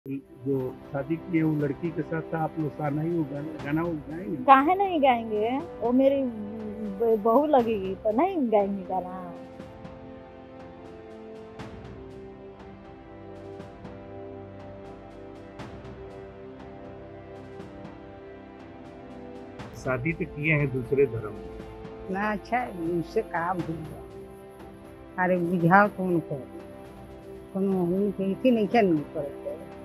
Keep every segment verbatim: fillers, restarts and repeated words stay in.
जो शादी की है वो लड़की के साथ था, आप लोग शादी वो गाना गाना वो गाएंगे? काहे नहीं गाएंगे? वो मेरी ब- बहू लगेगी तो नहीं गाएंगे गाना। शादी तो किए हैं दूसरे धर्म में। ना अच्छा है, उससे कहा भूल अरे बुझाओ तो उनको कोनो हमनी के इसी नहीं क्या नहीं करते।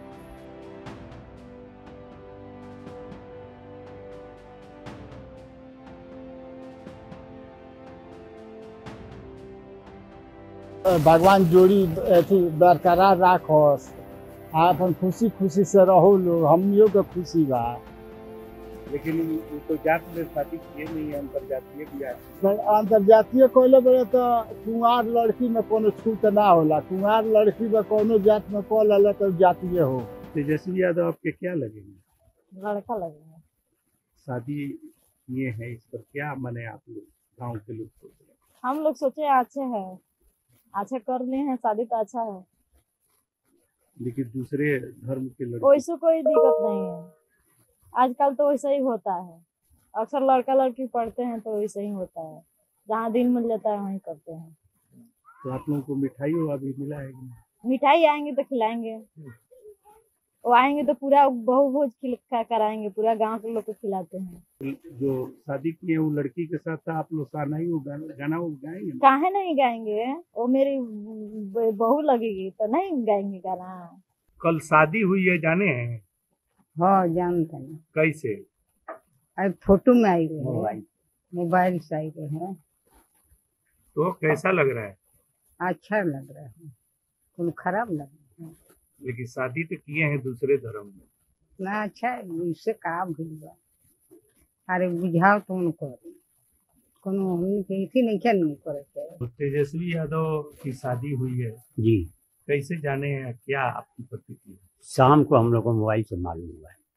भगवान जोड़ी अथी बरकरार राखस, आ अपन खुशी खुशी से रहो लोग, हमनियों के खुशी बा। लेकिन वो तो जात में शादी किए नहीं है, अंतरजातीय भी है। अंतरजातीय कहले बड़े तो कुंवार लड़की में कोनो छूट ना होला, कुंवार लड़की में कोनो जात में कॉल अल तो जातीय हो। तेजस्वी यादव आपके क्या लगेंगे? लड़का लगेगा। शादी किए हैं, इस पर क्या माने आप लोग गाँव के लोग सोच रहे हैं? हम लोग सोचे अच्छे है, अच्छा कर लिए हैं शादी तो अच्छा है। लेकिन दूसरे धर्म के लड़के वैसे कोई दिक्कत नहीं है, आजकल तो वैसा ही होता है। अक्सर लड़का लड़की पढ़ते हैं तो वैसे ही होता है, जहाँ दिन मिल जाता है वहीं करते हैं। तो आप लोगों को मिठाई वो अभी मिला है कि नहीं? मिठाई आएंगे तो खिलाएंगे, वो आएंगे तो पूरा बहु भोज खिला कराएंगे, पूरा गांव के लोग को खिलाते हैं। जो शादी की है वो लड़की के साथ था, आप लोग शादी वो गाना गाना वो गाएंगे? काहे नहीं गाएंगे? वो मेरी ब- बहू लगेगी तो नहीं गाएंगे गाना। कल शादी हुई है, जाने हैं? हाँ जानते हैं, कैसे? अरे फोटो में आई रहे हैं, मोबाइल से आई रहे हैं। तो कैसा लग रहा है? अच्छा लग रहा है, कोनो खराब लग रहा है। लेकिन शादी तो किए हैं दूसरे धर्म में। ना अच्छा है, उससे कहा भूल अरे बुझाओ तो उनको कोनो हमनी के इसी नहीं क्या नहीं करते। तो तेजस्वी यादव की शादी हुई है, जी, कैसे जाने हैं, क्या आपकी प्रतिक्रिया? शाम को हम लोग को मोबाइल से मालूम हुआ है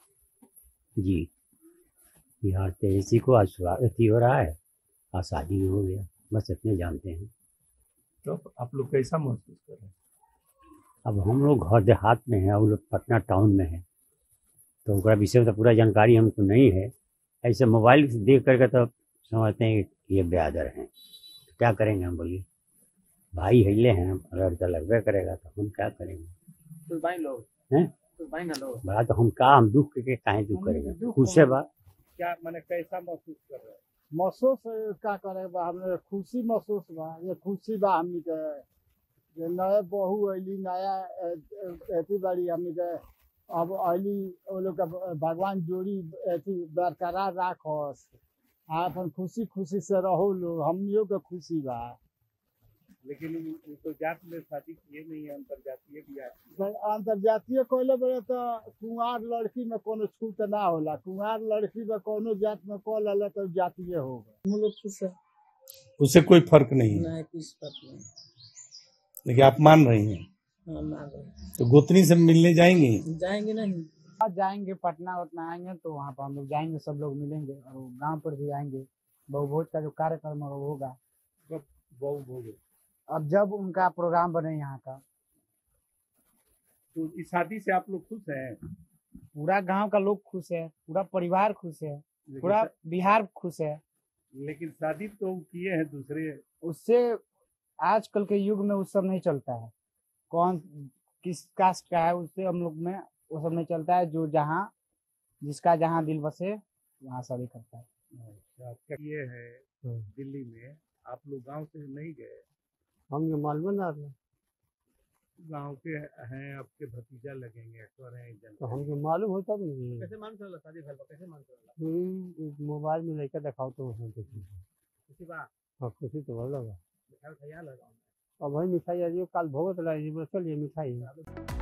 जी। यहाँ तेजस्वी को आज स्वागत हो रहा है, आज शादी हो गया, बस इतने जानते हैं। तो आप लोग कैसा महसूस कर रहे हैं? अब हम लोग घर देहात में हैं, वो लोग पटना टाउन में है, तो उसका विषय में तो पूरा जानकारी हमको नहीं है। ऐसे मोबाइल से देख करके तो समझते हैं कि ये ब्यादर हैं, तो क्या करेंगे हम? बोलिए, भाई हिले हैं, अगर तो लगभग करेगा तो हम क्या करेंगे? हैं बड़ा तो हम का हम दुख के काहे दुख करेंगे, खुश से बा। क्या मैंने कैसा महसूस कर रहे हैं? महसूस का करे बा, हमने खुशी महसूस बा, ये खुशी बा हमनी के जे नए बहू अली, नया अथी बाड़ी हमनी के। अब अली वो लोग का भगवान जोड़ी अथी बरकरार राखस, आ अपन खुशी खुशी से रहो लोग, हमनियों के खुशी बा। लेकिन वो तो जात में शादी किए नहीं है, अंतरजातीय भी है। अंतरजातीय कहले बड़े तो कुंवार लड़की में कोनो छूट ना होला, कुंवार लड़की में कोनो जात में कॉल अल तो जातीय होगा। हम लोग खुश है, उससे कोई फर्क नहीं है, ना कुछ फर्क नहीं। लेकिन आप मान रही हैं हाँ मान रहे हैं। तो गोतनी से मिलने जाएंगी? जाएंगे नहीं, आज जाएंगे पटना उतना आएंगे तो वहाँ पर हम लोग जाएंगे, सब लोग मिलेंगे और गांव पर भी आएंगे। बहुभोज का जो कार्यक्रम है वो होगा। कब बहु भोगे? अब जब उनका प्रोग्राम बने यहाँ का। तो इस शादी से आप लोग खुश हैं? पूरा गांव का लोग खुश है, पूरा परिवार खुश है, पूरा बिहार खुश है। लेकिन शादी तो किए हैं दूसरे। उससे आजकल के युग में उस सब नहीं चलता है, कौन किस कास्ट का है उससे हम लोग में वो सब नहीं चलता है। जो जहाँ जिसका जहाँ दिल बसे वहाँ शादी करता है। अच्छा, ये है दिल्ली में, आप लोग गांव से नहीं गए? हम ये मालूम ना, गांव के हैं, आपके भतीजा लगेंगे, अक्सर हैं जनता। तो हमको मालूम होता नहीं। कैसे मान चला शादी घर पर, कैसे मान चला? मोबाइल में लेकर दिखाओ तो किसी बात हाँ, खुशी तो बहुत लगा। ख्याल ख्याल है गाँव में। अब वही मिठाई आज कल भोगत लगी, चलिए मिठाई।